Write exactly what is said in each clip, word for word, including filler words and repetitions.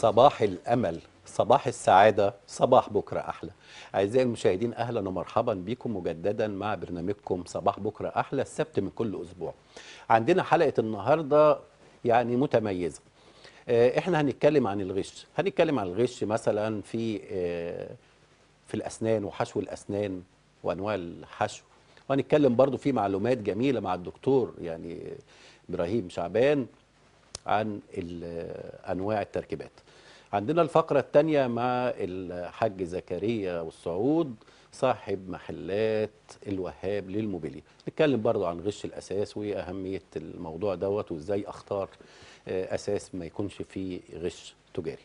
صباح الأمل، صباح السعادة، صباح بكرة أحلى. أعزائي المشاهدين، أهلا ومرحبا بكم مجددا مع برنامجكم صباح بكرة أحلى السبت من كل أسبوع. عندنا حلقة النهاردة يعني متميزة. احنا هنتكلم عن الغش، هنتكلم عن الغش مثلا في في الأسنان وحشو الأسنان وأنواع الحشو، وهنتكلم برضو في معلومات جميلة مع الدكتور يعني إبراهيم شعبان عن أنواع التركيبات. عندنا الفقرة الثانية مع الحاج زكريا والسعود صاحب محلات الوهاب للموبيليا، نتكلم برضو عن غش الأساس وأهمية الموضوع دوت وإزاي أختار أساس ما يكونش فيه غش تجاري.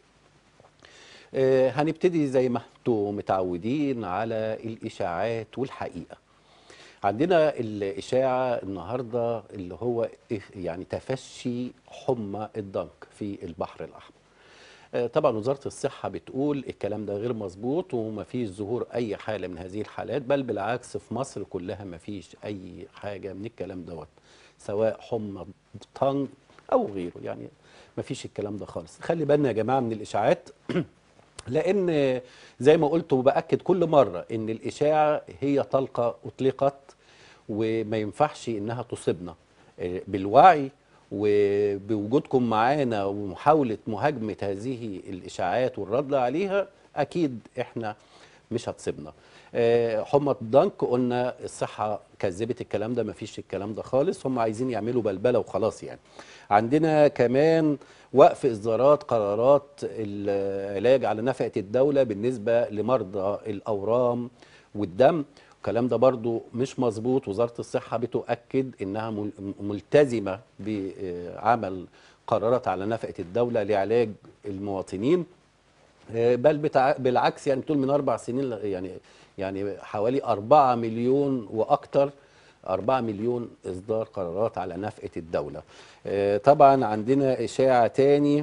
هنبتدي زي ما انتم متعودين على الإشاعات والحقيقة. عندنا الإشاعة النهاردة اللي هو يعني تفشي حمى الضنك في البحر الأحمر. طبعا وزارة الصحة بتقول الكلام ده غير مظبوط وما فيش ظهور أي حالة من هذه الحالات، بل بالعكس في مصر كلها ما فيش أي حاجة من الكلام دوت، سواء حمى ضنك أو غيره، يعني ما فيش الكلام ده خالص. خلي بالنا يا جماعة من الإشاعات لأن زي ما قلت وبأكد كل مرة إن الإشاعة هي طلقة أطلقت وما ينفعش إنها تصيبنا. بالوعي وبوجودكم معانا ومحاولة مهاجمة هذه الإشاعات والرد عليها أكيد إحنا مش هتصيبنا. حمى الضنك قلنا الصحة كذبت الكلام ده، مفيش الكلام ده خالص، هم عايزين يعملوا بلبلة وخلاص يعني. عندنا كمان وقف إصدارات قرارات العلاج على نفقة الدولة بالنسبة لمرضى الأورام والدم، الكلام ده برضو مش مظبوط. وزارة الصحة بتؤكد إنها ملتزمة بعمل قرارات على نفقة الدولة لعلاج المواطنين، بل بالعكس يعني بتقول من أربع سنين يعني يعني حوالي أربعة مليون وأكتر، أربعة مليون إصدار قرارات على نفقة الدولة. طبعا عندنا إشاعة تاني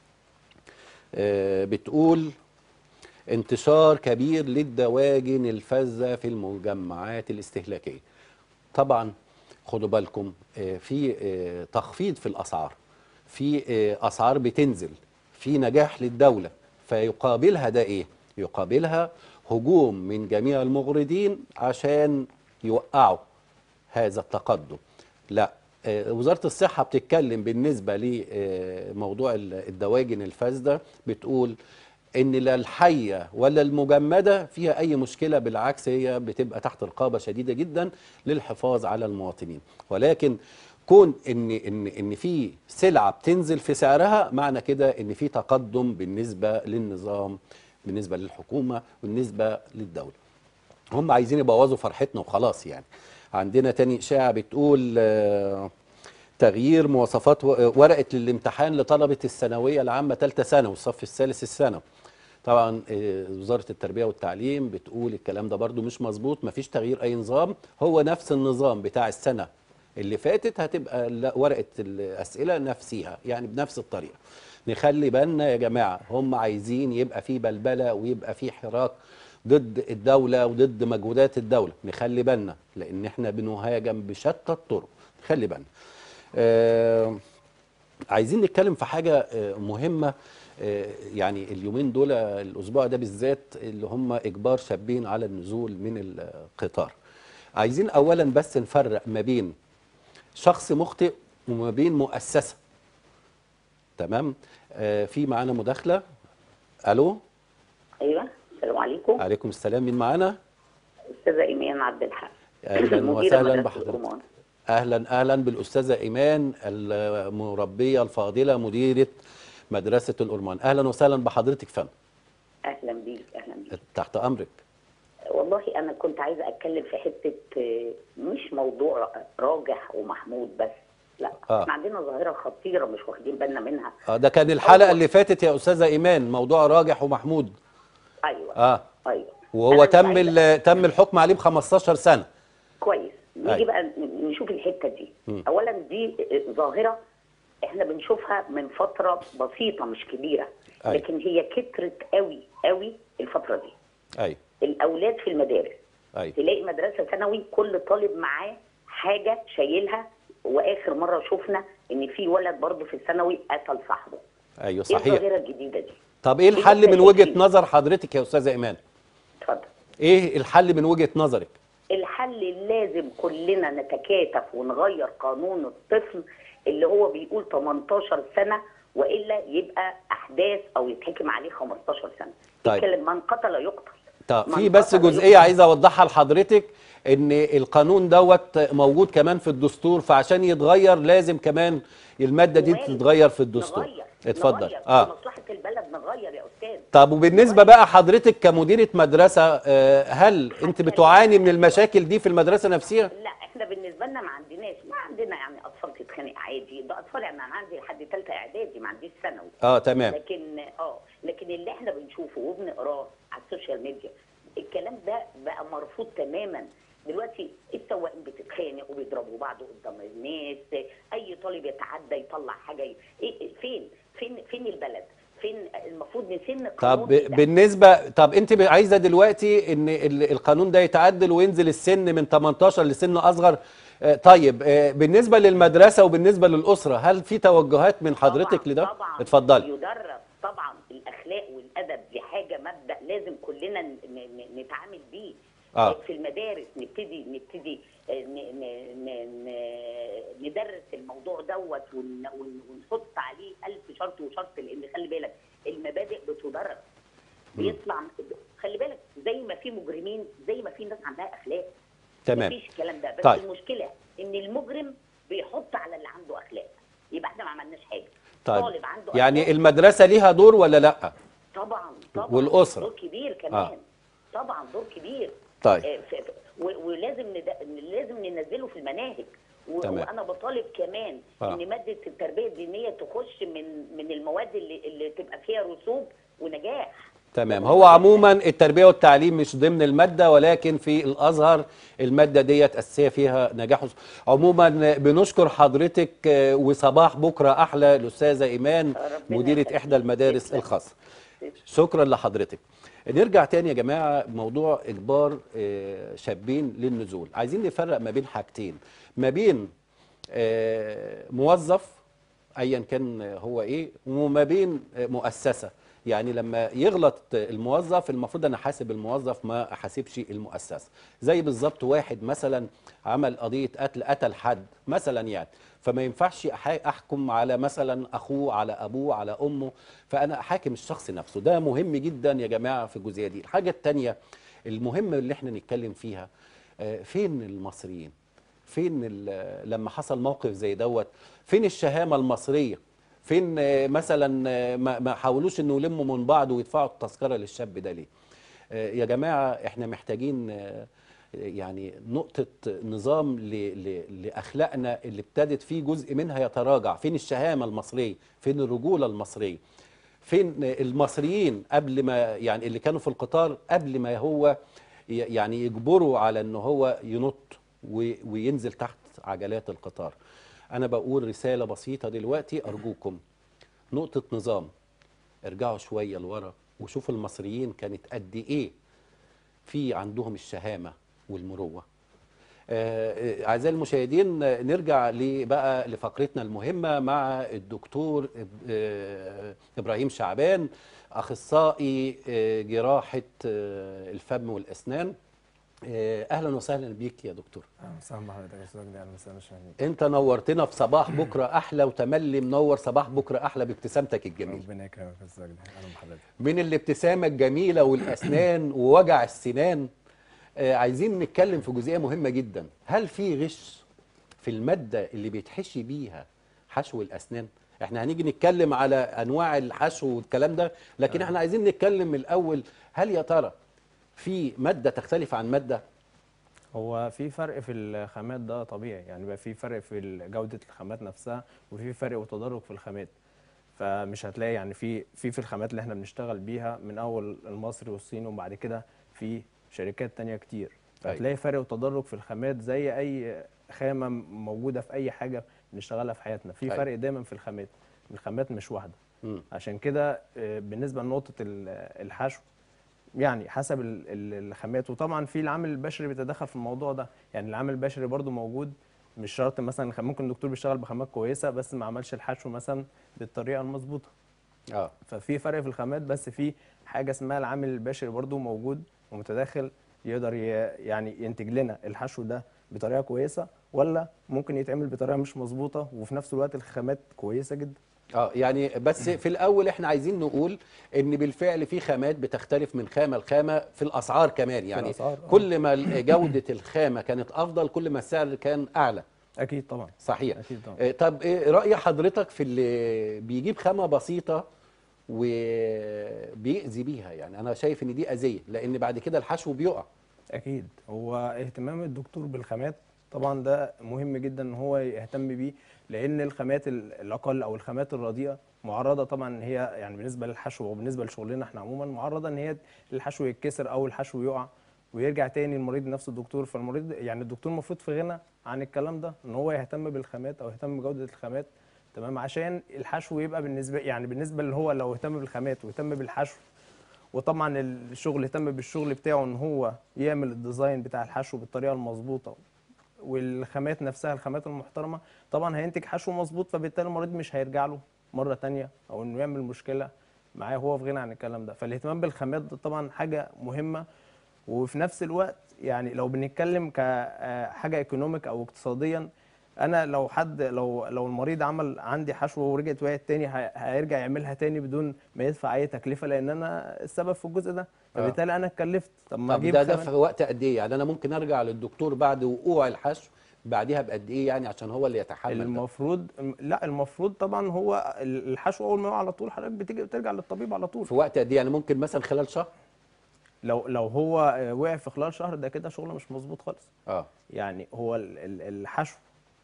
بتقول انتشار كبير للدواجن الفذة في المجمعات الاستهلاكية. طبعا خدوا بالكم في تخفيض في الأسعار، في أسعار بتنزل، في نجاح للدولة، فيقابلها ده إيه؟ يقابلها هجوم من جميع المغردين عشان يوقعوا هذا التقدم. لا، وزارة الصحة بتتكلم بالنسبة لموضوع الدواجن الفاسدة، بتقول ان لا الحية ولا المجمدة فيها اي مشكلة، بالعكس هي بتبقى تحت رقابة شديدة جدا للحفاظ على المواطنين. ولكن كون ان ان ان في سلعة بتنزل في سعرها معنى كده ان في تقدم بالنسبة للنظام، بالنسبة للحكومة، بالنسبة للدولة. هم عايزين يبوظوا فرحتنا وخلاص يعني. عندنا تاني إشاعة بتقول تغيير مواصفات ورقة الامتحان لطلبة الثانوية العامة ثالثة ثانوي والصف الثالث الثانوي. طبعا وزارة التربية والتعليم بتقول الكلام ده برضو مش مظبوط، مفيش تغيير أي نظام، هو نفس النظام بتاع السنة اللي فاتت، هتبقى ورقة الأسئلة نفسها يعني بنفس الطريقة. نخلي بالنا يا جماعة، هم عايزين يبقى في بلبلة ويبقى في حراك ضد الدولة وضد مجهودات الدولة، نخلي بالنا لأن احنا بنهاجم بشتى الطرق، نخلي بالنا. آه عايزين نتكلم في حاجة آه مهمة، آه يعني اليومين دول الأسبوع ده بالذات اللي هم إجبار شابين على النزول من القطار. عايزين أولا بس نفرق ما بين شخص مخطئ وما بين مؤسسة. تمام. آه في معانا مداخلة. ألو. ايوه، السلام عليكم. عليكم السلام، مين معانا؟ استاذه ايمان عبد الحق، اهلا مديره وسهلا مدرسه بحضرتك. الأورمان. اهلا اهلا بالاستاذه ايمان المربيه الفاضله مديره مدرسه الأورمان. اهلا وسهلا بحضرتك فندم. اهلا بيك اهلا بيك. تحت امرك. والله انا كنت عايزه اتكلم في حته، مش موضوع راجح ومحمود بس، لا آه. احنا عندنا ظاهره خطيره مش واخدين بالنا منها. اه ده كان الحلقه أول... اللي فاتت يا استاذه ايمان، موضوع راجح ومحمود. ايوه اه ايوه وهو تم عايزة... تم الحكم عليه ب خمستاشر سنه. كويس. نيجي أيوة. بقى نشوف الحته دي. م. اولا دي ظاهره احنا بنشوفها من فتره بسيطه مش كبيره. أيوة. لكن هي كترت قوي قوي الفتره دي. ايوه. الاولاد في المدارس، أيوة. تلاقي مدرسه ثانوي كل طالب معاه حاجه شايلها، واخر مره شفنا ان في ولد برضه في الثانوي قتل صاحبه. ايوه ايه صحيح. الظاهره الجديده دي؟ طب ايه الحل من وجهه نظر حضرتك يا استاذه ايمان؟ اتفضل. ايه الحل من وجهه نظرك؟ الحل لازم كلنا نتكاتف ونغير قانون الطفل اللي هو بيقول تمنتاشر سنه، والا يبقى احداث او يتحكم عليه خمستاشر سنه. طيب. يتكلم من قتل يقتل. طب في بس جزئيه عايز اوضحها لحضرتك، ان القانون دوت موجود كمان في الدستور، فعشان يتغير لازم كمان الماده دي تتغير في الدستور. نغير اتفضل. نغير اه لمصلحه البلد، نغير يا استاذ. طب وبالنسبه بقى حضرتك كمديره مدرسه، آه هل انت بتعاني من المشاكل دي في المدرسه نفسها؟ لا احنا بالنسبه لنا ما عندناش، ما عندنا يعني اطفال تتخانق عادي، ده اطفال يعني انا عندي لحد ثالثه اعدادي، ما عنديش ثانوي. اه تمام. لكن اه لكن اللي احنا بنشوفه وبنقراه على السوشيال ميديا، الكلام ده بقى مرفوض تماما. دلوقتي السواقين بتتخانق وبيضربوا بعض قدام الناس، اي طالب يتعدى يطلع حاجه، إيه فين فين فين البلد؟ فين المفروض نسن القانون؟ طب بالنسبه طب انت عايزه دلوقتي ان القانون ده يتعدل وينزل السن من تمنتاشر لسن اصغر. طيب بالنسبه للمدرسه وبالنسبه للاسره، هل في توجهات من حضرتك طبعًا لده؟ طبعا اتفضلي. يدرس طبعا الاخلاق والادب، دي حاجه مبدا لازم كلنا نتعامل بيه. آه. في المدارس نبتدي نبتدي ندرس الموضوع دوت ونحط عليه ألف شرط وشرط، لان خلي بالك المبادئ بتدرس. بيطلع خلي بالك زي ما في مجرمين زي ما في ناس عندها اخلاق. تمام. مفيش الكلام ده، بس طيب. المشكله ان المجرم بيحط على اللي عنده اخلاق، يبقى احنا ما عملناش حاجه. طيب. طالب عنده يعني أخلاق. المدرسه ليها دور ولا لا؟ طبعا طبعا والاسره دور كبير كمان. آه. طبعا دور كبير. طيب. آه ولازم ند... لازم ننزله في المناهج. و... وانا بطالب كمان آه. ان ماده التربيه الدينيه تخش من من المواد اللي اللي تبقى فيها رسوب ونجاح. تمام. هو عموما التربيه والتعليم مش ضمن الماده، ولكن في الازهر الماده ديت اساسيه فيها نجاح. عموما بنشكر حضرتك، وصباح بكره احلى الاستاذه ايمان مديره احدى المدارس الخاصه. شكرا لحضرتك. نرجع تاني يا جماعه، موضوع اجبار شابين للنزول. عايزين نفرق ما بين حاجتين، ما بين موظف ايا كان هو ايه، وما بين مؤسسه. يعني لما يغلط الموظف المفروض انا احاسب الموظف، ما احاسبش المؤسسه. زي بالظبط واحد مثلا عمل قضيه قتل، قتل حد مثلا يعني، فما ينفعش احكم على مثلا اخوه، على ابوه، على امه، فانا احاكم الشخص نفسه. ده مهم جدا يا جماعه في الجزئيه دي. الحاجه الثانيه المهمه اللي احنا نتكلم فيها، فين المصريين؟ فين لما حصل موقف زي دوت؟ فين الشهامه المصريه؟ فين مثلا ما حاولوش انه يلموا من بعض ويدفعوا التذكره للشاب ده ليه؟ يا جماعه احنا محتاجين يعني نقطه نظام لاخلاقنا اللي ابتدت فيه جزء منها يتراجع. فين الشهامه المصريه؟ فين الرجوله المصريه؟ فين المصريين قبل ما يعني اللي كانوا في القطار قبل ما هو يعني يجبروا على انه هو ينط وينزل تحت عجلات القطار؟ أنا بقول رسالة بسيطة دلوقتي، أرجوكم نقطة نظام، ارجعوا شوية لورا وشوفوا المصريين كانت قد إيه في عندهم الشهامة والمروة. آه أعزائي المشاهدين، نرجع بقى لفقرتنا المهمة مع الدكتور آه إبراهيم شعبان، أخصائي آه جراحة آه الفم والأسنان. اهلا وسهلا بيك يا دكتور. اهلا وسهلا بحضرتك يا استاذ وجدي. اهلا وسهلا بيك. انت نورتنا في صباح بكره احلى، وتملي منور صباح بكره احلى بابتسامتك الجميله. ربنا يكرمك يا استاذ وجدي. اهلا بحضرتك. من الابتسامه الجميله والاسنان ووجع السنان، آه عايزين نتكلم في جزئيه مهمه جدا. هل في غش في الماده اللي بيتحشي بيها حشو الاسنان؟ احنا هنيجي نتكلم على انواع الحشو والكلام ده، لكن احنا عايزين نتكلم من الاول، هل يا ترى في ماده تختلف عن ماده؟ هو في فرق في الخامات، ده طبيعي، يعني بقى في فرق في جوده الخامات نفسها، وفي فرق وتدرج في الخامات. فمش هتلاقي يعني في في في الخامات اللي احنا بنشتغل بيها من اول المصري والصيني، وبعد كده في شركات تانية كتير، فهتلاقي فرق وتدرج في الخامات زي اي خامه موجوده في اي حاجه بنشتغلها في حياتنا. في فرق دايما في الخامات، الخامات مش واحده. عشان كده بالنسبه لنقطه الحشو يعني حسب الخامات، وطبعا في العامل البشري بيتدخل في الموضوع ده. يعني العامل البشري برضو موجود، مش شرط مثلا ممكن الدكتور بيشتغل بخامات كويسه بس ما عملش الحشو مثلا بالطريقه المظبوطه. اه ففي فرق في الخامات، بس في حاجه اسمها العامل البشري برضو موجود ومتداخل، يقدر ي- يعني ينتج لنا الحشو ده بطريقه كويسه، ولا ممكن يتعمل بطريقه مش مظبوطه وفي نفس الوقت الخامات كويسه جدا. اه يعني بس في الاول احنا عايزين نقول ان بالفعل في خامات بتختلف من خامه لخامه في الاسعار كمان، في يعني الاسعار اه كل ما جوده الخامه كانت افضل كل ما السعر كان اعلى. اكيد طبعا. صحيح. اكيد طبعا. آه، طب ايه راي حضرتك في اللي بيجيب خامه بسيطه وبيأذي بيها؟ يعني انا شايف ان دي اذيه، لان بعد كده الحشو بيقع. اكيد هو اهتمام الدكتور بالخامات طبعا ده مهم جدا ان هو يهتم بيه، لان الخامات ال- الاقل او الخامات الرديئه معرضه طبعا ان هي يعني بالنسبه للحشو وبالنسبه لشغلنا احنا عموما معرضه ان هي الحشو يتكسر او الحشو يقع ويرجع تاني المريض نفس الدكتور. فالمريض يعني الدكتور المفروض في غنى عن الكلام ده، ان هو يهتم بالخامات او يهتم بجوده الخامات، تمام، عشان الحشو يبقى بالنسبه يعني بالنسبه اللي هو لو اهتم بالخامات واهتم بالحشو، وطبعا الشغل اهتم بالشغل بتاعه ان هو يعمل الديزاين بتاع الحشو بالطريقه المظبوطه والخامات نفسها الخامات المحترمه، طبعا هينتج حشو مظبوط، فبالتالي المريض مش هيرجع له مره تانية او انه يعمل مشكله معاه. هو في غنى عن الكلام ده. فالاهتمام بالخامات ده طبعا حاجه مهمه. وفي نفس الوقت يعني لو بنتكلم كحاجه ايكونوميك او اقتصاديا، انا لو حد لو لو المريض عمل عندي حشوه ورجعت وقعت تاني هي- هيرجع يعملها تاني بدون ما يدفع اي تكلفه، لان انا السبب في الجزء ده، اه فبالتالي انا اتكلفت. طب ما طب اجيب ده ده خامات. في وقت قد ايه؟ يعني انا ممكن ارجع للدكتور بعد وقوع الحشو بعديها بقد ايه يعني عشان هو اللي يتحمل ده؟ المفروض لا المفروض طبعا هو الحشو اول ما يقع على طول حضرتك بتيجي بترجع للطبيب على طول. في وقت قد ايه؟ يعني ممكن مثلا خلال شهر؟ لو لو هو وقع في خلال شهر ده كده شغله مش مظبوط خالص. اه يعني هو ال- ال- الحشو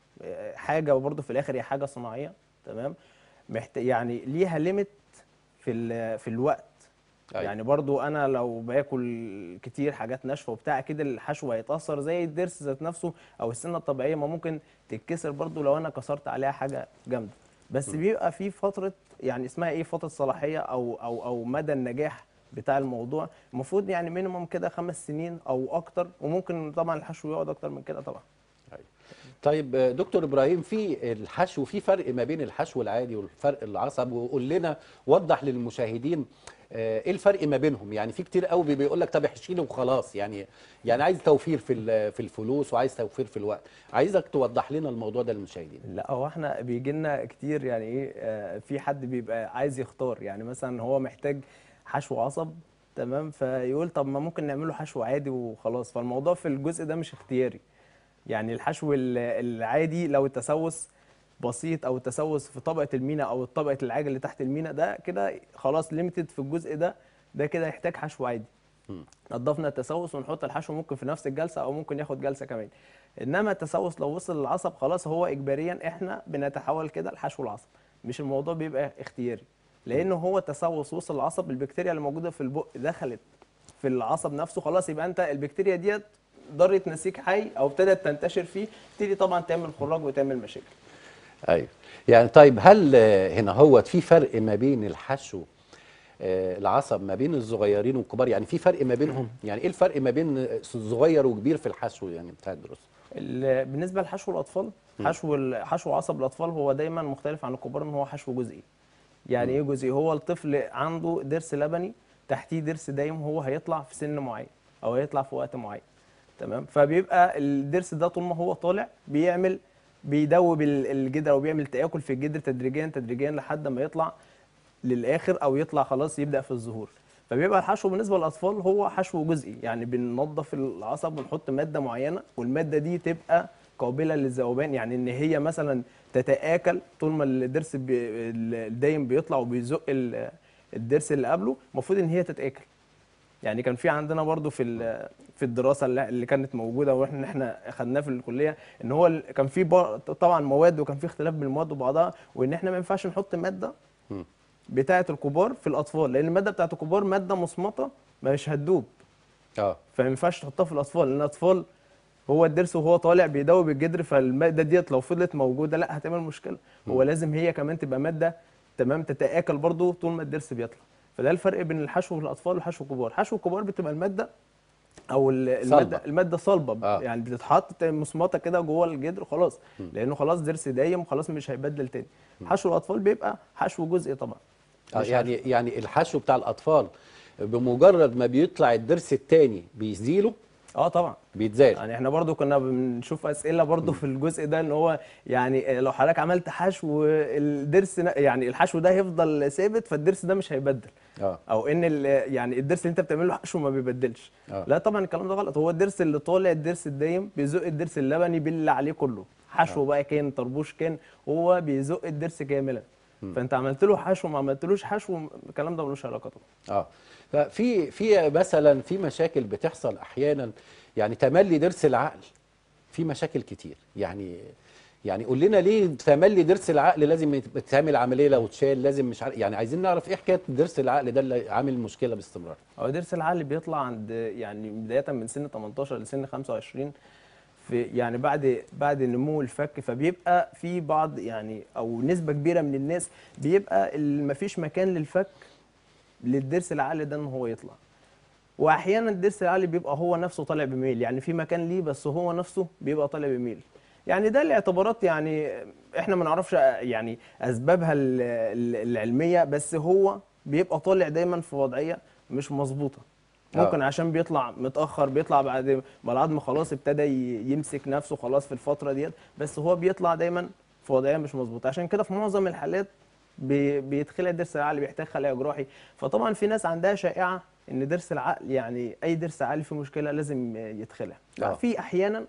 حاجه، وبرده في الاخر هي حاجه صناعيه، تمام، محت... يعني ليها ليميت في ال... في الوقت. ايوه يعني برضو انا لو باكل كتير حاجات ناشفه وبتاع اكيد الحشو هيتاثر زي الضرس ذات نفسه او السنه الطبيعيه ما ممكن تتكسر برضو لو انا كسرت عليها حاجه جامده. بس بيبقى في فتره يعني اسمها ايه فتره صلاحيه او او او مدى النجاح بتاع الموضوع، المفروض يعني مينيموم كده خمس سنين او اكتر، وممكن طبعا الحشو يقعد اكتر من كده طبعا. ايوه. طيب آه، دكتور ابراهيم، في الحشو في فرق ما بين الحشو العادي والفرق العصب، وقول لنا وضح للمشاهدين آه، ايه الفرق ما بينهم؟ يعني في كتير قوي بيقول لك طب احشي لي وخلاص، يعني يعني عايز توفير في ال- في الفلوس وعايز توفير في الوقت. عايزك توضح لنا الموضوع ده للمشاهدين. لا هو احنا بيجي لنا كتير يعني ايه آه، في حد بيبقى عايز يختار، يعني مثلا هو محتاج حشو عصب، تمام، فيقول طب ما ممكن نعمله حشو عادي وخلاص. فالموضوع في الجزء ده مش اختياري. يعني الحشو ال- العادي لو التسوس بسيط او التسوس في طبقه المينا او طبقه العاج اللي تحت المينا ده كده خلاص ليميتد في الجزء ده، ده كده يحتاج حشو عادي. مم. نضفنا التسوس ونحط الحشو ممكن في نفس الجلسه او ممكن ياخد جلسه كمان. انما التسوس لو وصل للعصب خلاص هو اجباريا احنا بنتحول كده لحشو العصب، مش الموضوع بيبقى اختياري. لانه هو التسوس وصل للعصب، البكتيريا اللي موجوده في البق دخلت في العصب نفسه، خلاص يبقى انت البكتيريا ديت ضرت نسيج حي او ابتدت تنتشر فيه، تبتدي طبعا تعمل خراج وتعمل مشاكل. ايوه. يعني طيب هل آه، هنا هو في فرق ما بين الحشو آه، العصب ما بين الصغيرين والكبار؟ يعني في فرق ما بينهم؟ يعني ايه الفرق ما بين صغير وكبير في الحشو يعني بتاع الدروس؟ ال- بالنسبه لحشو الاطفال، حشو ال- حشو عصب الاطفال هو دايما مختلف عن الكبار ان هو حشو جزئي. يعني ايه جزئي؟ هو الطفل عنده ضرس لبني تحتيه ضرس دايم، هو هيطلع في سن معين او هيطلع في وقت معين، تمام، فبيبقى الضرس ده طول ما هو طالع بيعمل بيدوب ال- الجدر او بيعمل تآكل في الجدر تدريجيا تدريجيا لحد ما يطلع للاخر او يطلع خلاص يبدا في الظهور. فبيبقى الحشو بالنسبه للاطفال هو حشو جزئي، يعني بننظف العصب ونحط ماده معينه والماده دي تبقى قابله للذوبان، يعني ان هي مثلا تتآكل طول ما الضرس بي الدايم بيطلع وبيزق ال- الضرس اللي قبله، المفروض ان هي تتآكل. يعني كان في عندنا برضو في ال- في الدراسه اللي اللي كانت موجوده واحنا احنا خدناها في الكليه، ان هو ال- كان في بر- طبعا مواد وكان في اختلاف بين المواد وبعضها، وان احنا ما ينفعش نحط ماده مم. بتاعه الكبار في الاطفال، لان الماده بتاعه الكبار ماده مصمطه مش هتدوب، اه فما ينفعش تحطها في الاطفال، لان الاطفال هو الضرس وهو طالع بيدوب الجدر، فالماده ديت لو فضلت موجوده لا هتعمل مشكله. هو لازم هي كمان تبقى ماده تمام تتآكل برضو طول ما الضرس بيطلع. فده الفرق بين الحشو الاطفال والحشو الكبار. حشو الكبار بتبقى الماده او ال- الماده صلبة. الماده صلبه، اه يعني بتتحط مصمطه كده جوه الجدر خلاص، لانه خلاص ضرس دايم خلاص مش هيبدل تاني. حشو الاطفال بيبقى حشو جزئي طبعا. آه يعني يعني الحشو بتاع الاطفال بمجرد ما بيطلع الضرس الثاني بيزيله. اه طبعا بيتزال. يعني احنا برضو كنا بنشوف اسئله برضو في الجزء ده، ان هو يعني لو حضرتك عملت حشو الضرس ن- يعني الحشو ده هيفضل ثابت، فالضرس ده مش هيبدل. اه او ان ال- يعني الضرس اللي انت بتعمل له حشو ما بيبدلش. اه لا طبعا الكلام ده غلط. هو الضرس اللي طالع الضرس الدايم بيزق الضرس اللبني باللي عليه كله، حشو اه بقى كان طربوش كان، هو بيزق الضرس كاملا. فانت عملت له حشو ما عملتلوش حشو، الكلام ده ملوش علاقه طبعا. اه ففي في مثلا في مشاكل بتحصل احيانا، يعني تملي ضرس العقل في مشاكل كتير. يعني يعني قول لنا ليه تملي ضرس العقل لازم يت- تعمل عمليه لو اتشال لازم مش عارف، يعني عايزين نعرف ايه حكايه ضرس العقل ده اللي عامل مشكله باستمرار. هو ضرس العقل بيطلع عند يعني بدايه من سن تمنتاشر لسن خمسة وعشرين، في يعني بعد بعد نمو الفك، فبيبقى في بعض يعني او نسبه كبيره من الناس بيبقى ما فيش مكان للفك للضرس العقل ده ان هو يطلع. واحيانا الضرس العقل بيبقى هو نفسه طالع بميل، يعني في مكان ليه بس هو نفسه بيبقى طالع بميل. يعني ده الاعتبارات، يعني احنا ما نعرفش يعني اسبابها ال- ال- العلميه، بس هو بيبقى طالع دايما في وضعيه مش مظبوطه. اه ممكن عشان بيطلع متاخر، بيطلع بعد ما العظم خلاص ابتدى ي- يمسك نفسه خلاص في الفتره ديت، بس هو بيطلع دايما في وضعيه مش مظبوطه. عشان كده في معظم الحالات بي- بيتخلع ضرس العقل، بيحتاج خلع جراحي. فطبعا في ناس عندها شائعه ان ضرس العقل يعني اي ضرس عقل فيه مشكله لازم يتخلع. لا، اه في احيانا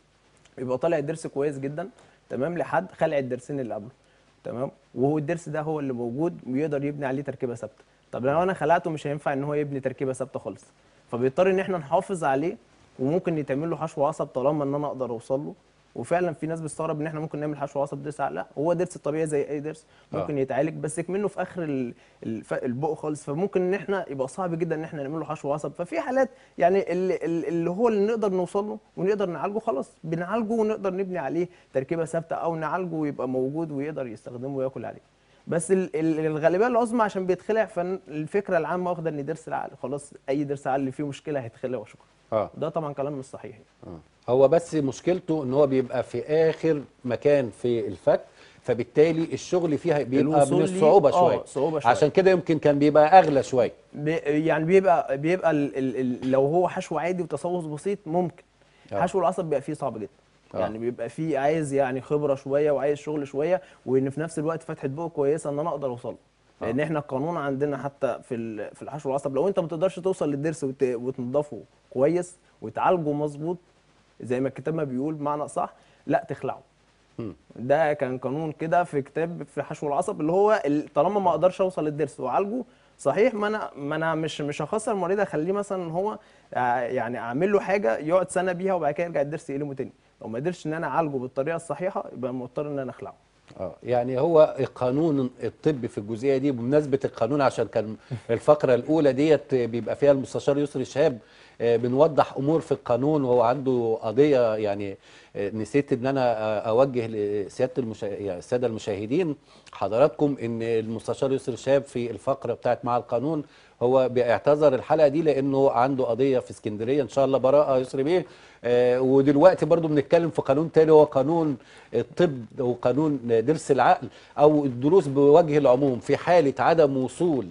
يبقى طالع الضرس كويس جدا تمام لحد خلع الضرسين اللي قبله تمام، وهو الضرس ده هو اللي موجود ويقدر يبني عليه تركيبه ثابته. طب لو انا خلعته مش هينفع ان هو يبني تركيبه ثابته خالص، فبيضطر ان احنا نحافظ عليه، وممكن يتعمل له حشو عصب طالما ان انا اقدر اوصل له. وفعلا في ناس بتستغرب ان احنا ممكن نعمل حشو عصب ضرس عقل. لا، هو ضرس طبيعي زي اي ضرس اه ممكن يتعالج، بس منه في اخر ال- الف- البق خالص، فممكن ان احنا يبقى صعب جدا ان احنا نعمل له حشو عصب. ففي حالات يعني اللي, اللي هو اللي نقدر نوصل له ونقدر نعالجه خلاص بنعالجه، ونقدر نبني عليه تركيبه ثابته، او نعالجه ويبقى موجود ويقدر يستخدمه وياكل عليه. بس ال- ال- الغالبيه العظمى عشان بيتخلع، فالفكره العامه واخده ان ضرس العقل خلاص اي ضرس عقل اللي فيه مشكله هيتخلع وشكرا. اه ده طبعا كلام مش صحيح. اه هو بس مشكلته ان هو بيبقى في اخر مكان في الفك، فبالتالي الشغل فيها بيبقى من الوصول ليه الصعوبه شويه. اه صعوبه عشان شويه. كده يمكن كان بيبقى اغلى شويه. بي يعني بيبقى بيبقى ال ال ال لو هو حشو عادي وتصوص بسيط ممكن. اه حشو العصب بيبقى فيه صعب جدا. اه يعني بيبقى فيه عايز يعني خبره شويه وعايز شغل شويه، وان في نفس الوقت فتحه بق كويسه ان انا اقدر اوصل له. اه لان احنا القانون عندنا حتى في ال- في الحشو العصب، لو انت ما تقدرش توصل للضرس وت- وتنضفه كويس وتعالجه مظبوط زي ما الكتاب ما بيقول بمعنى صح، لا تخلعه. مم. ده كان قانون كده في كتاب في حشو العصب، اللي هو ال- طالما ما اه اقدرش اوصل للضرس واعالجه صحيح، ما انا ما انا مش مش هخسر المريض، اخليه مثلا ان هو ع- يعني اعمل له حاجه يقعد سنه بيها وبعد كده يرجع الضرس يقلمه تاني. لو ما قدرتش ان انا اعالجه بالطريقه الصحيحه يبقى مضطر ان انا اخلعه. اه يعني هو القانون الطبي في الجزئيه دي، بمناسبه القانون عشان كان الفقره الاولى ديت بيبقى فيها المستشار يسري شهاب آه، بنوضح امور في القانون، وهو عنده قضيه يعني آه، نسيت ان انا آه، اوجه لسياده المشا... يعني الساده المشاهدين حضراتكم ان المستشار يسري شهاب في الفقره بتاعت مع القانون هو بيعتذر الحلقه دي لانه عنده قضيه في اسكندريه ان شاء الله براءه يسري بيه. آه، ودلوقتي برضو بنتكلم في قانون تاني هو قانون الطب وقانون ضرس العقل او الدروس بوجه العموم. في حاله عدم وصول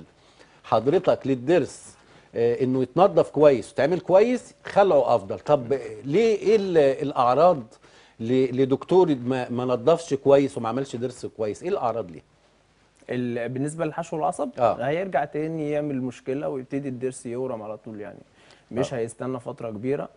حضرتك للضرس آه، انه يتنظف كويس وتعمل كويس، خلعه افضل. طب ليه ايه ال- الاعراض ل- لدكتور ما ما نظفش كويس وما عملش ضرس كويس؟ ايه الاعراض ليه؟ ال- بالنسبه لحشو العصب اه هيرجع تاني يعمل مشكله ويبتدي الضرس يورم على طول، يعني اه مش هيستنى فتره كبيره،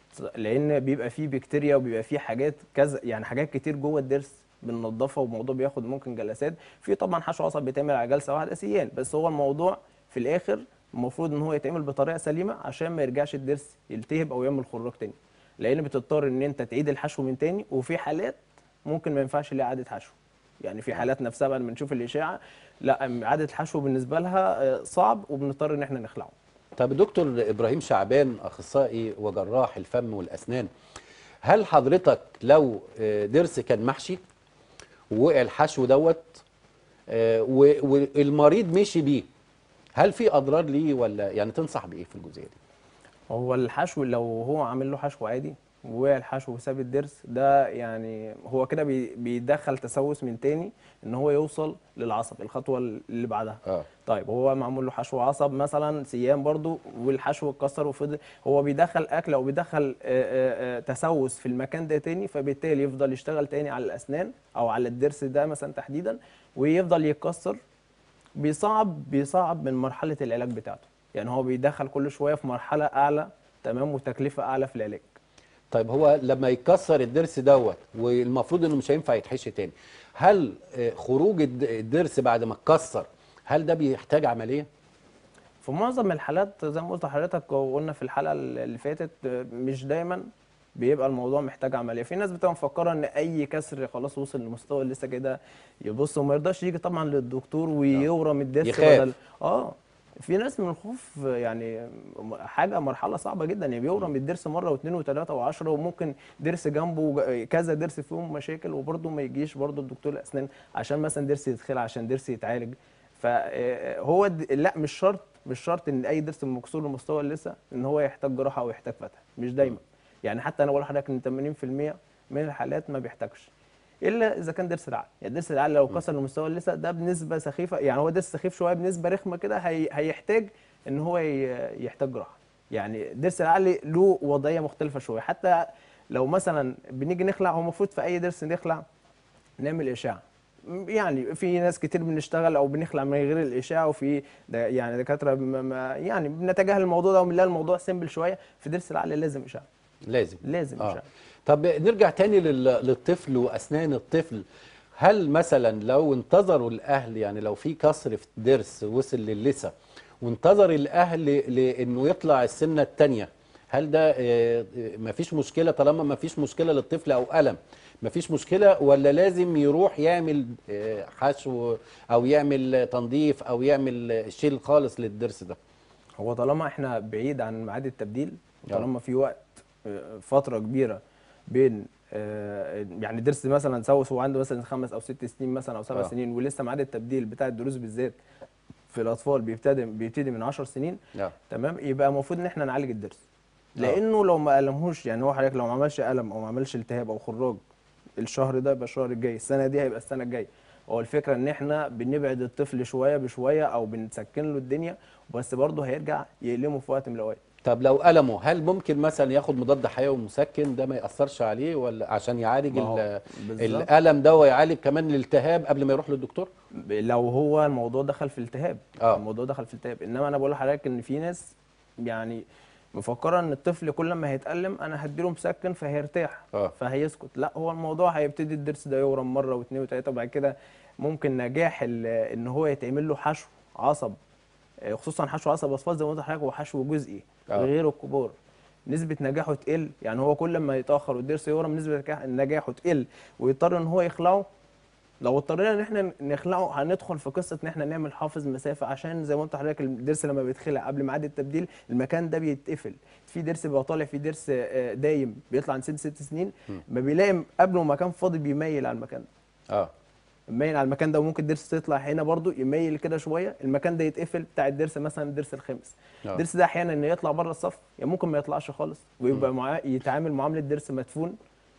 لان بيبقى فيه بكتيريا وبيبقى فيه حاجات كذا، يعني حاجات كتير جوه الضرس بننضفها، والموضوع بياخد ممكن جلسات. في طبعا حشو عصب بيتعمل على جلسه واحده سيان، بس هو الموضوع في الاخر المفروض ان هو يتعمل بطريقه سليمه عشان ما يرجعش الضرس يلتهب او يعمل خراج تاني، لان بتضطر ان انت تعيد الحشو من تاني، وفي حالات ممكن ما ينفعش ليه اعاده حشو. يعني في اه حالات نفسها بعد ما نشوف الاشاعه لا اعاده الحشو بالنسبه لها آه، صعب، وبنضطر ان احنا نخلعه. طب دكتور ابراهيم شعبان اخصائي وجراح الفم والاسنان، هل حضرتك لو آه، ضرس كان محشي ووقع الحشو دوت آه، و- والمريض مشي بيه، هل في اضرار ليه ولا يعني تنصح بايه في الجزئيه دي؟ هو الحشو لو هو عامل له حشو عادي والحشو وساب الضرس ده، يعني هو كده بي- بيدخل تسوس من تاني ان هو يوصل للعصب الخطوه اللي بعدها. اه طيب هو معمول له حشو عصب مثلا سيام برضو، والحشو اتكسر وفضل، هو بيدخل اكل او بيدخل آه، آه، آه، تسوس في المكان ده تاني، فبالتالي يفضل يشتغل تاني على الاسنان او على الضرس ده مثلا تحديدا، ويفضل يتكسر. بيصعب بيصعب من مرحله العلاج بتاعته، يعني هو بيدخل كل شويه في مرحله اعلى، تمام، وتكلفه اعلى في العلاج. طيب هو لما يتكسر الضرس دوت والمفروض انه مش هينفع يتحشي تاني، هل آه، خروج الد- الضرس بعد ما اتكسر هل ده بيحتاج عمليه؟ في معظم الحالات زي ما قلت لحضرتك وقلنا في الحلقه اللي فاتت، مش دايما بيبقى الموضوع محتاج عمليه. في ناس بتبقى مفكره ان اي كسر خلاص وصل لمستوى لسه كده يبص وما يرضاش يجي طبعا للدكتور آه. ويورم الضرس بدل. يخاف. اه في ناس من الخوف يعني حاجه مرحله صعبه جدا، يعني بيورم الضرس مره واثنين وثلاثه وعشرة، وممكن ضرس جنبه كذا ضرس فيهم مشاكل، وبرده ما يجيش برده الدكتور الاسنان عشان مثلا ضرس يتخلع، عشان ضرس يتعالج. فهو د- لا مش شرط مش شرط ان اي ضرس مكسور لمستوى اللثه ان هو يحتاج جراحه او يحتاج فتح، مش دايما. يعني حتى انا بقول لحضرتك ان ثمانين في المية من الحالات ما بيحتاجش، الا اذا كان ضرس العقل. يعني ضرس العقل لو كسر لمستوى اللثه ده بنسبه سخيفه، يعني هو ضرس سخيف شويه بنسبه رخمه كده، هي هيحتاج ان هو ي- يحتاج جراحه. يعني ضرس العقل له وضعيه مختلفه شويه، حتى لو مثلا بنيجي نخلع، هو المفروض في اي ضرس نخلع نعمل اشعه. يعني في ناس كتير بنشتغل او بنخلع من غير الاشعه، وفي ده يعني دكاتره ما ما- يعني بنتجاهل الموضوع ده وبنلاقي الموضوع سيمبل شويه. في ضرس العقل لازم اشعه، لازم. لازم اه اشعه. طب نرجع تاني لل- للطفل واسنان الطفل. هل مثلا لو انتظروا الاهل، يعني لو في كسر في ضرس وصل للثه وانتظر الاهل لانه يطلع السنه الثانيه، هل ده آه، آه، مفيش مشكله طالما مفيش مشكله للطفل او الم؟ مفيش مشكله ولا لازم يروح يعمل آه، حشو او يعمل تنظيف او يعمل آه، شيل خالص للضرس ده؟ هو طالما احنا بعيد عن ميعاد التبديل، اه وطالما في وقت آه، فتره كبيره بين آه، يعني ضرس مثلا سوس هو عنده مثلا خمس او ست سنين مثلا او سبع اه سنين، ولسه ميعاد التبديل بتاع الضروس بالذات في الاطفال بيبتدي بيبتدي من عشر سنين، اه تمام، يبقى المفروض ان احنا نعالج الضرس. اه لانه لو ما المهوش، يعني هو حضرتك لو ما عملش الم او ما عملش التهاب او خراج الشهر ده يبقى الشهر الجاي، السنه دي هيبقى السنه الجايه. هو الفكره ان احنا بنبعد الطفل شويه بشويه او بنسكن له الدنيا، بس برضه هيرجع يألمه في وقت من الاوقات. طب لو ألمه هل ممكن مثلا ياخد مضاد حيوي مسكن ده ما يأثرش عليه، ولا عشان يعالج ما هو ال- بالظبط. الألم ده ويعالج كمان الالتهاب قبل ما يروح للدكتور؟ لو هو الموضوع دخل في التهاب، اه الموضوع دخل في التهاب. انما انا بقول لحضرتك ان في ناس يعني مفكره ان الطفل كل ما هيتألم انا هديله مسكن فهيرتاح اه فهيسكت. لا، هو الموضوع هيبتدي الضرس ده يورم مره واثنين وثلاثه، وبعد كده ممكن نجاح ال- ان هو يتعمل له حشو عصب، آه، خصوصا حشو عصب اصفاد زي ما قلت لحضرتك هو حشو جزئي اه غير الكبار، نسبة نجاحه تقل. يعني هو كل ما يتأخر والضرس يورم نسبة نجاح- نجاحه تقل، ويضطر ان هو يخلعه. لو اضطرينا ان احنا نخلعه هندخل في قصه ان احنا نعمل حافظ مسافه، عشان زي ما قلت لحضرتك الضرس لما بيتخلع قبل ميعاد التبديل المكان ده بيتقفل. في ضرس بيبقى طالع، في ضرس آه، دايم بيطلع عن سن ست سنين، مم. ما بيلاقي قبله مكان فاضي بيميل على المكان ده، اه يميل على المكان ده، وممكن ضرس يطلع هنا برضو يميل كده شويه، المكان ده يتقفل بتاع الضرس مثلا الضرس الخامس. اه الضرس ده احيانا انه يطلع بره الصف، يعني ممكن ما يطلعش خالص مم. ويبقى معاه يتعامل معامله ضرس مدفون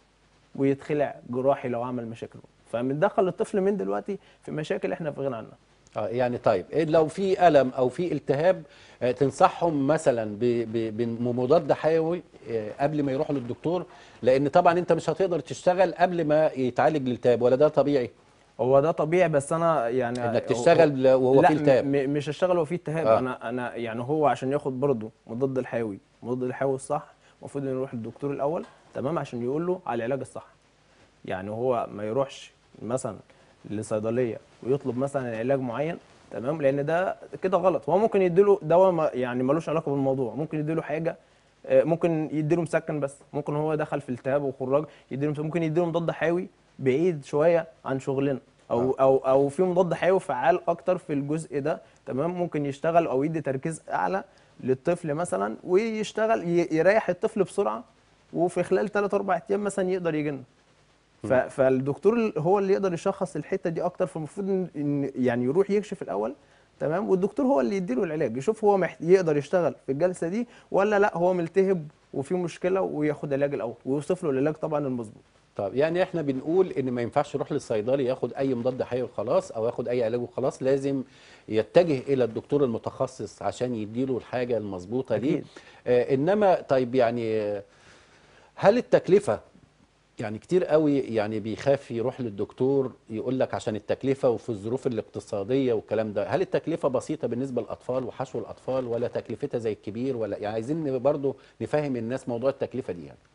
ويتخلع جراحي لو عمل مشاكل. فبندخل الطفل من دلوقتي في مشاكل احنا في غنى عنها. اه يعني طيب إيه لو في ألم أو في التهاب، آه، تنصحهم مثلا ب- ب- بمضاد حيوي آه، قبل ما يروحوا للدكتور؟ لأن طبعا أنت مش هتقدر تشتغل قبل ما يتعالج الالتهاب، ولا ده طبيعي؟ هو ده طبيعي، بس انا يعني إنك هو هو- تشتغل وهو لا في م التهاب. م مش هشتغل وفيه التهاب. اه انا انا يعني هو عشان ياخد برضه مضاد الحيوي، مضاد الحيوي الصح المفروض انه يروح للدكتور الاول، تمام، عشان يقول له على العلاج الصح. يعني هو ما يروحش مثلا لصيدليه ويطلب مثلا علاج معين، تمام، لان ده كده غلط. هو ممكن يديله دواء ما يعني ملوش علاقه بالموضوع، ممكن يديله حاجه، آه، ممكن يديله مسكن، بس ممكن هو دخل في التهاب وخراج يديله، ممكن يديله مضاد حيوي بعيد شويه عن شغلنا، او اه او او في مضاد حيوي فعال اكتر في الجزء ده، تمام، ممكن يشتغل او يدي تركيز اعلى للطفل مثلا، ويشتغل ي- يريح الطفل بسرعه، وفي خلال ثلاثة أربعة ايام مثلا يقدر يجي لنا. ف- مم. فالدكتور هو اللي يقدر يشخص الحته دي اكتر، فالمفروض إن- ان يعني يروح يكشف الاول، تمام، والدكتور هو اللي يديله العلاج، يشوف هو محت... يقدر يشتغل في الجلسه دي ولا لا، هو ملتهب وفي مشكله وياخد علاج الاول ويوصف له العلاج طبعا المظبوط. طب يعني احنا بنقول ان ما ينفعش يروح للصيدلي ياخد اي مضاد حيوي وخلاص او ياخد اي علاج وخلاص، لازم يتجه الى الدكتور المتخصص عشان يديله الحاجه المظبوطه ليه. أكيد. آه انما طيب يعني آه، هل التكلفه، يعني كتير قوي يعني بيخاف يروح للدكتور يقول لك عشان التكلفه وفي الظروف الاقتصاديه والكلام ده، هل التكلفه بسيطه بالنسبه للاطفال وحشو الاطفال ولا تكلفتها زي الكبير؟ ولا يعني عايزين برضو نفهم الناس موضوع التكلفه دي يعني.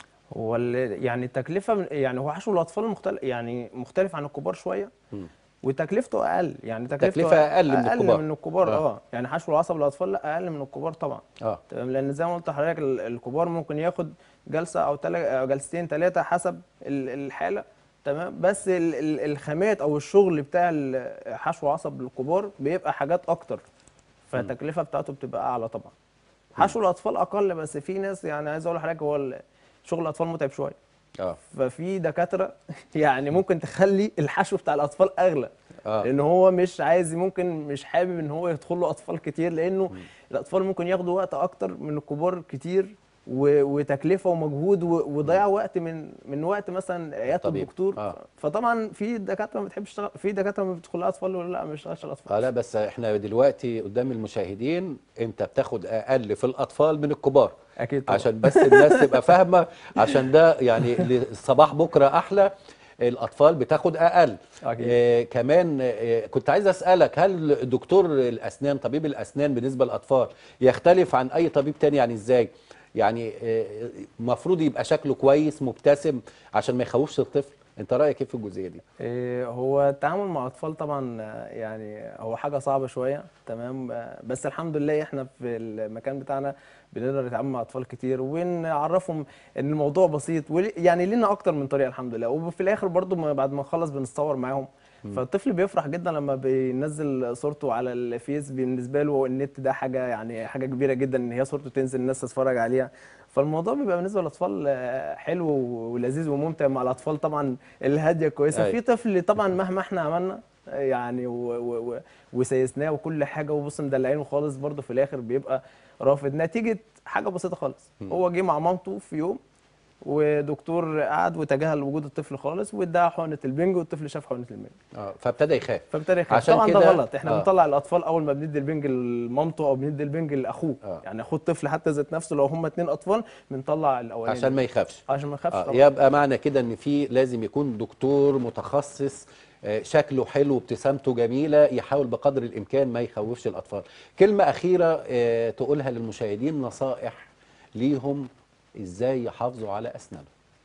هو ال- يعني التكلفه من- يعني هو حشو الاطفال مختلف يعني مختلف عن الكبار شويه، مم. وتكلفته اقل، يعني تكلفته تكلفة أقل من اقل الكبار. من الكبار. آه. اه يعني حشو العصب للاطفال لا اقل من الكبار طبعا. اه تمام، لان زي ما قلت لحضرتك ال- الكبار ممكن ياخد جلسه او تل... أو جلستين ثلاثه حسب ال- الحاله. تمام، بس ال- ال- الخامات او الشغل بتاع ال- حشو عصب للكبار بيبقى حاجات اكتر، فالتكلفه بتاعته بتبقى اعلى طبعا. حشو الاطفال اقل، بس في ناس يعني عايز اقول لحضرتك هو ال- شغل الاطفال متعب شويه، اه ففي دكاتره يعني ممكن تخلي الحشو بتاع الاطفال اغلى، اه لان هو مش عايز، ممكن مش حابب ان هو يدخل له اطفال كتير، لانه الاطفال ممكن ياخدوا وقت اكتر من الكبار كتير، و- وتكلفه ومجهود و- وضياع وقت من من وقت مثلا عياده طبيب. الدكتور. آه. فطبعا في دكاتره ما بتحبش تشتغل، في دكاتره ما بتدخل لها اطفال ولا لا ما بيشتغلش الاطفال. اه لا بس احنا دلوقتي قدام المشاهدين انت بتاخد اقل في الاطفال من الكبار، اكيد طبعا. عشان بس الناس تبقى فاهمه، عشان ده يعني الصباح بكره احلى. الاطفال بتاخد اقل. أكيد. آه كمان آه كنت عايز اسالك، هل دكتور الاسنان طبيب الاسنان بالنسبه للاطفال يختلف عن اي طبيب تاني؟ يعني ازاي؟ يعني المفروض يبقى شكله كويس مبتسم عشان ما يخوفش الطفل، انت رايك ايه في الجزئيه دي؟ إيه، هو التعامل مع الاطفال طبعا آه، يعني هو حاجه صعبه شويه. تمام، آه، بس الحمد لله احنا في المكان بتاعنا بنقدر نتعامل مع اطفال كتير ونعرفهم ان الموضوع بسيط، ول- يعني لينا اكتر من طريقه الحمد لله. وفي الاخر برضو ما- بعد ما نخلص بنتصور معاهم، فالطفل بيفرح جدا لما بينزل صورته على الفيس. بالنسبه له النت ده حاجه يعني حاجه كبيره جدا ان هي صورته تنزل الناس تتفرج عليها. فالموضوع بيبقى بالنسبه للاطفال آه، حلو ولذيذ وممتع مع الاطفال طبعا الهاديه كويسه. أي. في طفل طبعا مهما احنا عملنا آه، يعني و- و- و- وسيسناه وكل حاجه وبص مدلعينه خالص، برضه في الاخر بيبقى رافض نتيجه حاجه بسيطه خالص. هو جه مع مامته في يوم ودكتور قعد وتجاهل وجود الطفل خالص واداها حقنه البنج، والطفل شاف حقنه البنج اه فابتدى يخاف. فابتدى يخاف. عشان طبعا ده كده- غلط، احنا آه. بنطلع الاطفال اول ما بندي البنج لمامته او بندي البنج لاخوه. آه. يعني اخوه الطفل حتى ذات نفسه لو هم اتنين اطفال بنطلع الاولاني عشان ما يخافش. عشان ما يخافش آه. طبعا. يبقى معنى كده ان في لازم يكون دكتور متخصص آه، شكله حلو وابتسامته جميله، يحاول بقدر الامكان ما يخوفش الاطفال. كلمه اخيره آه، تقولها للمشاهدين، نصائح ليهم ازاي يحافظوا على اسنانهم.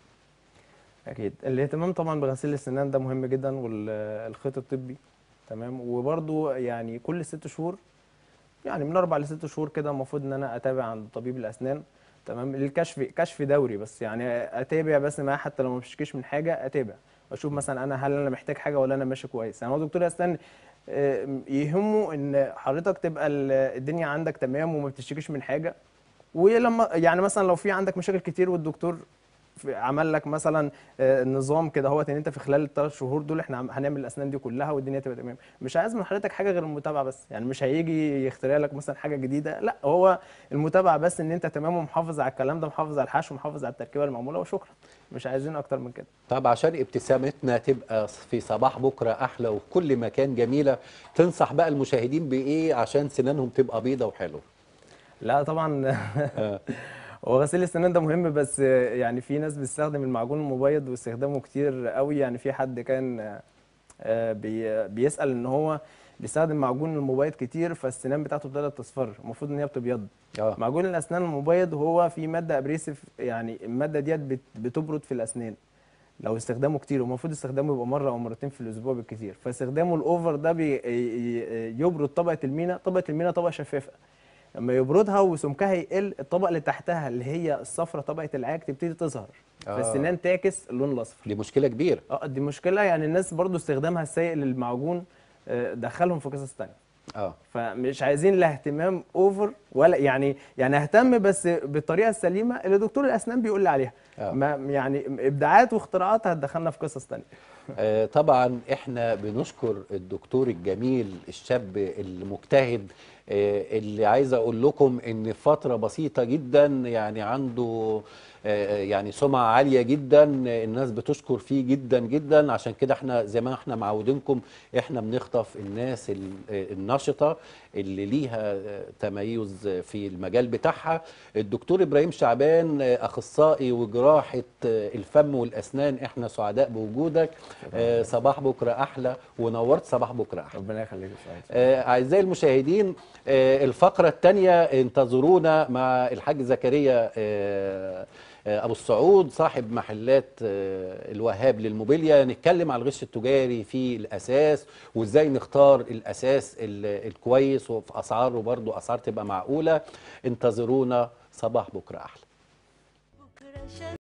اكيد الاهتمام طبعا بغسيل السنان ده مهم جدا، والخيط الطبي. تمام، وبرده يعني كل ست شهور، يعني من اربع لست شهور كده المفروض ان انا اتابع عند طبيب الاسنان. تمام، للكشف كشف دوري بس، يعني اتابع بس معاه حتى لو ما بشتكيش من حاجه، اتابع واشوف مثلا انا هل انا محتاج حاجه ولا انا ماشي كويس. يعني هو دكتور الاسنان آه، يهمه ان حضرتك تبقى ال- الدنيا عندك تمام وما بتشتكيش من حاجه. ولما يعني مثلا لو في عندك مشاكل كتير والدكتور في- عمل لك مثلا آه، نظام كده هوت ان انت في خلال الثلاث شهور دول احنا عم- هنعمل الاسنان دي كلها والدنيا تبقى تمام، مش عايز من حضرتك حاجه غير المتابعه بس. يعني مش هيجي يخترع لك مثلا حاجه جديده، لا هو المتابعه بس، ان انت تمام ومحافظ على الكلام ده، محافظ على الحشو ومحافظ على التركيبه المعموله وشكرا، مش عايزين اكتر من كده. طب عشان ابتسامتنا تبقى في صباح بكره احلى وفي كل مكان جميله، تنصح بقى المشاهدين بايه عشان سنانهم تبقى بيضه وحلوه؟ لا طبعا آه. هو غسيل السنان ده مهم، بس يعني في ناس بتستخدم المعجون المبيض واستخدامه كتير قوي. يعني في حد كان آه، بي- بيسأل ان هو بيستخدم معجون المبيض كتير فالسنان بتاعته ابتدت تصفر، المفروض ان هي بتبيض. اه معجون الاسنان المبيض هو في ماده ابريسيف، يعني الماده ديت بت- بتبرد في الاسنان لو استخدامه كتير، والمفروض استخدامه يبقى مره او مرتين في الاسبوع بالكتير. فاستخدامه الاوفر ده بي ي- يبرد طبقه المينا. طبقه المينا طبقه شفافه، لما يبردها وسمكها يقل، الطبقه اللي تحتها اللي هي الصفرة طبقه العاج تبتدي تظهر، آه. فالسنان تعكس اللون الاصفر. دي مشكله كبيره. اه دي مشكله، يعني الناس برضو استخدامها السيء للمعجون آه، دخلهم في قصص تانية. اه فمش عايزين لا اهتمام اوفر ولا يعني يعني اهتم بس بالطريقه السليمه اللي دكتور الاسنان بيقول لي عليها. آه. ما يعني ابداعات واختراعات هتدخلنا في قصص تانية. آه، طبعا احنا بنشكر الدكتور الجميل الشاب المجتهد، آه، اللي عايز اقول لكم ان في فتره بسيطه جدا يعني عنده آه، يعني سمعه عاليه جدا، الناس بتشكر فيه جدا جدا. عشان كده احنا زي ما احنا معودينكم احنا بنخطف الناس ال- آه، النشطه اللي ليها آه، تميز في المجال بتاعها. الدكتور ابراهيم شعبان آه، اخصائي وجراحه آه، الفم والاسنان، احنا سعداء بوجودك. آه، صباح بكره احلى، ونورت صباح بكره احلى. ربنا يخليك يا سعيد. آه، اعزائي المشاهدين، آه، الفقره الثانيه انتظرونا مع الحاج زكريا آه، آه، ابو السعود صاحب محلات آه، الوهاب للموبيليا. نتكلم على الغش التجاري في الاساس، وازاي نختار الاساس ال- الكويس وفي اسعاره برضو اسعار تبقى معقوله. انتظرونا، صباح بكره احلى.